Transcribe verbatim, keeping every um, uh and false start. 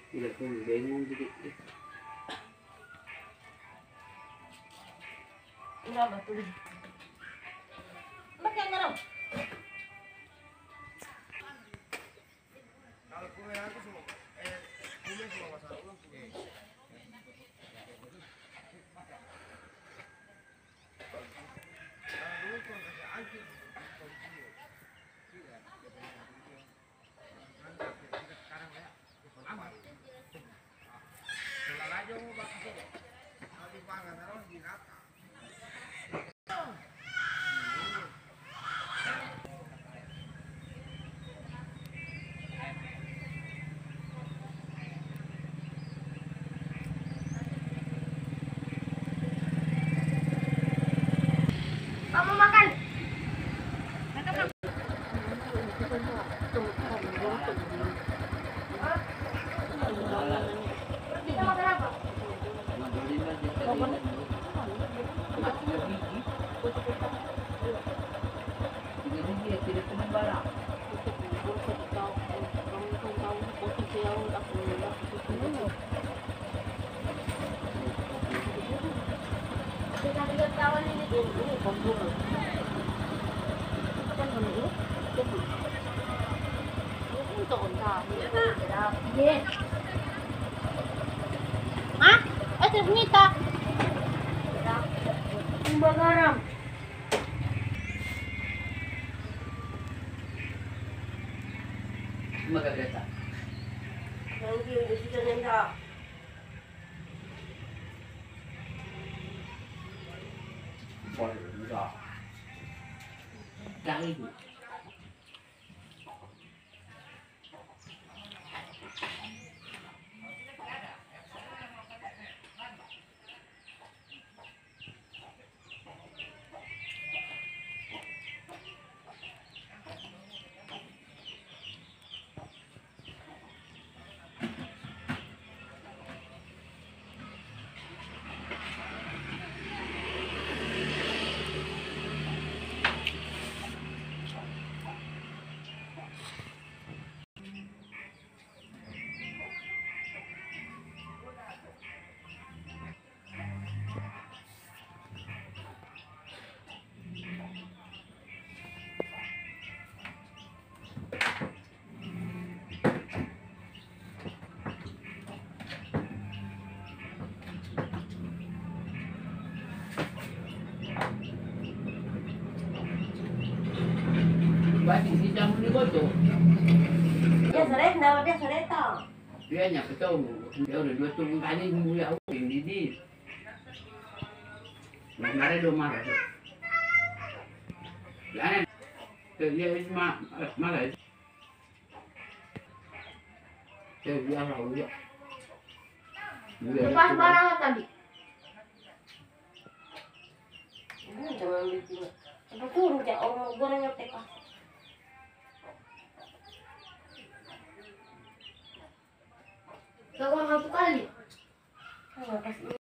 Tidak pun bingung jadi. Enggak betul. Mbak yang garam. Kalau kue aku semua, eh, kue semua masalah ulang kue. Kalau dulu tuh kasih angkir, sekarang ya, aman. Kalau aja mau pakai itu, kalau dipangan harus dirata. Kamu makan. Kita makan apa? Kita lihat kawan ini dulu. Hah? Eh, terus Mita. Mbak garam. Magagata. Nanti udah sudah nenda. Boleh enggak. Kali itu. Bati si jamu ni koto. Dia seret, dah dia seret tau. Dia nya betul. Dia udah dua tuh kali mulia ini di. Mare do mara. Ya. Dia cuma malah. Dia lalu dia. Lepas barang tadi. Ini jangan bikin. Apa kurang ya orang gorengnya teka. Kau satu kali. Oh, pas